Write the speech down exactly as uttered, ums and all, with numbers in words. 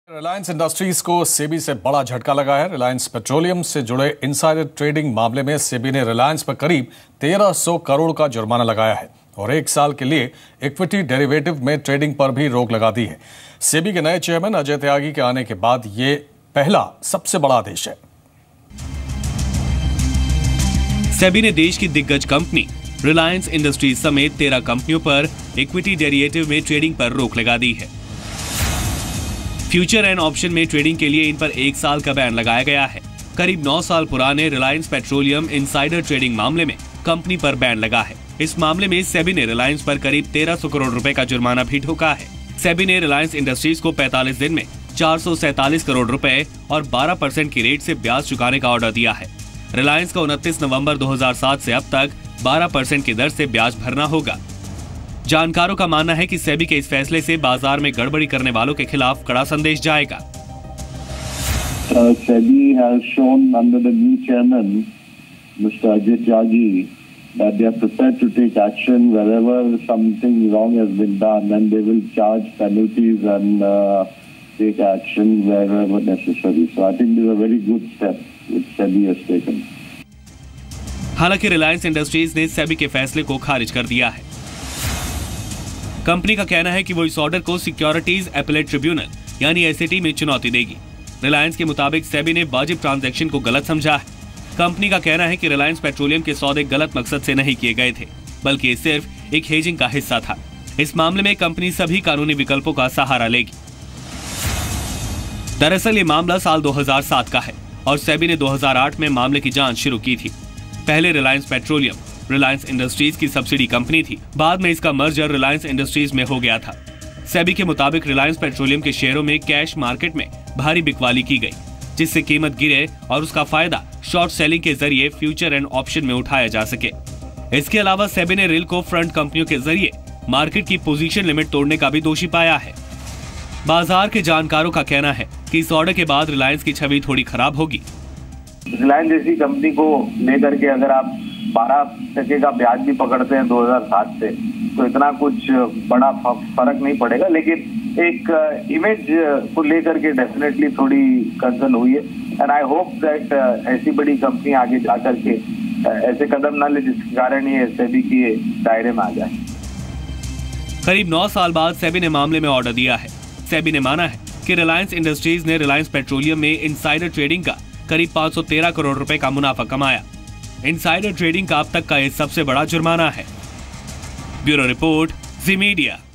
Reliance industries को सेबी से बड़ा झटका लगा है। रिलायंस पेट्रोलियम से जुड़े इनसाइडर ट्रेडिंग मामले में सेबी ने रिलायंस पर करीब तेरह सौ करोड़ का जुर्माना लगाया है और एक साल के लिए इक्विटी डेरिवेटिव में ट्रेडिंग पर भी रोक लगा दी है। सेबी के नए चेयरमैन अजय त्यागी के आने के बाद ये पहला सबसे बड़ा आदेश है। सेबी ने देश की दिग्गज कंपनी रिलायंस इंडस्ट्रीज समेत तेरह कंपनियों पर इक्विटी डेरिवेटिव में ट्रेडिंग पर रोक लगा दी है। फ्यूचर एंड ऑप्शन में ट्रेडिंग के लिए इन पर एक साल का बैन लगाया गया है। करीब नौ साल पुराने रिलायंस पेट्रोलियम इनसाइडर ट्रेडिंग मामले में कंपनी पर बैन लगा है। इस मामले में सेबी ने रिलायंस पर करीब तेरह सौ करोड़ रुपए का जुर्माना भी ठोका है। सेबी ने रिलायंस इंडस्ट्रीज को पैंतालीस दिन में चार सौ सैतालीस करोड़ रुपए और बारह परसेंट की रेट से ब्याज चुकाने का ऑर्डर दिया है। रिलायंस को उनतीस नवंबर दो हज़ार सात से अब तक बारह परसेंट की दर से ब्याज भरना होगा। जानकारों का मानना है कि सेबी के इस फैसले से बाजार में गड़बड़ी करने वालों के खिलाफ कड़ा संदेश जाएगा। SEBI has shown under the new chairman, Mister Ajay Tyagi, that they are prepared to take action wherever something wrong has been done, and they will charge penalties and uh, take action wherever necessary. So I think this is a very good step which SEBI has taken. हालांकि Reliance Industries ने सेबी के फैसले को खारिज कर दिया है। Company का कहना है कि वो इस ऑर्डर को सिक्योरिटीज अपीलेट ट्रिब्यूनल यानी एस ए टी में चुनौती देगी। रिलायंस के मुताबिक सेबी ने वाजिब ट्रांजैक्शन को गलत समझा है। कंपनी का कहना है कि रिलायंस पेट्रोलियम के सौदे गलत मकसद से नहीं किए गए थे, बल्कि ये सिर्फ एक हेजिंग का हिस्सा था। इस मामले में कंपनी सभी कानूनी विकल्पों का सहारा लेगी। दरअसल ये मामला साल दो हज़ार सात का है और सेबी ने दो हज़ार आठ में मामले की जांच शुरू की थी। पहले रिलायंस पेट्रोलियम रिलायंस इंडस्ट्रीज की सब्सिडी कंपनी थी, बाद में इसका मर्जर रिलायंस इंडस्ट्रीज में हो गया था। सेबी के मुताबिक रिलायंस पेट्रोलियम के शेयरों में कैश मार्केट में भारी बिकवाली की गई, जिससे कीमत गिरे और उसका फायदा शॉर्ट सेलिंग के जरिए फ्यूचर एंड ऑप्शन में उठाया जा सके। इसके अलावा सेबी ने रिल को फ्रंट कंपनियों के जरिए मार्केट की पोजीशन लिमिट तोड़ने का भी दोषी पाया है। बाजार के जानकारों का कहना है कि इस ऑर्डर के बाद रिलायंस की छवि थोड़ी खराब होगी। रिलायंस जैसी कंपनी को लेकर के अगर आप बारह टके का ब्याज भी पकड़ते हैं दो हज़ार सात से, तो इतना कुछ बड़ा फर्क नहीं पड़ेगा, लेकिन एक इमेज को लेकर के डेफिनेटली थोड़ी कंसर्न हुई है। एंड आई होप दैट ऐसी बड़ी कंपनी आगे जा करके ऐसे कदम ना ले जिसके कारण ये सेबी के दायरे में आ जाए। करीब नौ साल बाद सेबी ने मामले में ऑर्डर दिया है। सेबी ने माना है कि रिलायंस इंडस्ट्रीज ने रिलायंस पेट्रोलियम में इनसाइडर ट्रेडिंग का करीब पाँच सौ तेरह करोड़ रुपए का मुनाफा कमाया। इनसाइडर ट्रेडिंग का अब तक का ये सबसे बड़ा जुर्माना है। Bureau report, Zee media.